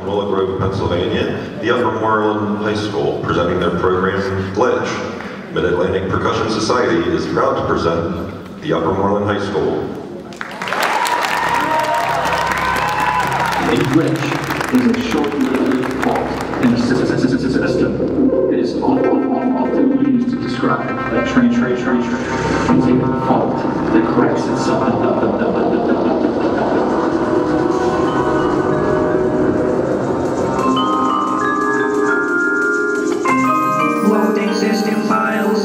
Willow Grove, Pennsylvania, the Upper Moreland High School, presenting their program, Glitch. Mid-Atlantic Percussion Society is proud to present the Upper Moreland High School. A glitch is a short-lived fault in a system. It is often used to describe a transient fault that corrects itself. Loading system files.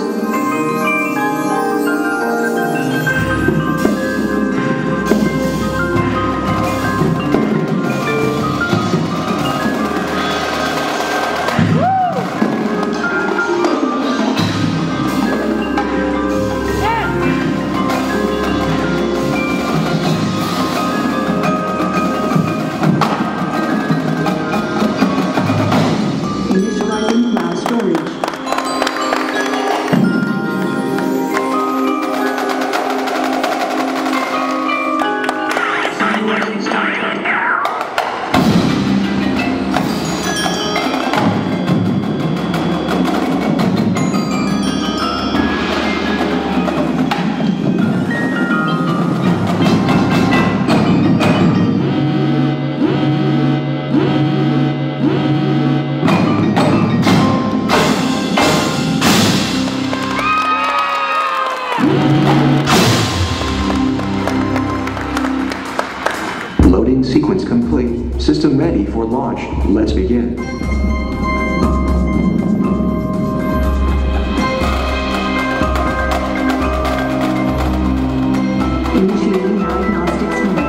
Initializing cloud storage. Loading sequence complete. System ready for launch. Let's begin. Initiating diagnostics mode.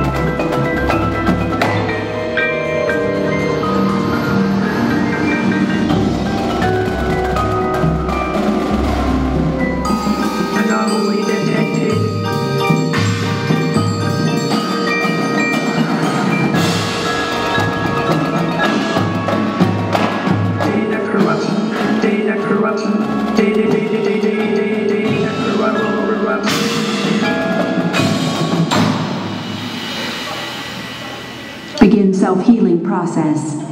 Anomaly detected. Data corruption. Data corruption. Data corruption. Begin self-healing process.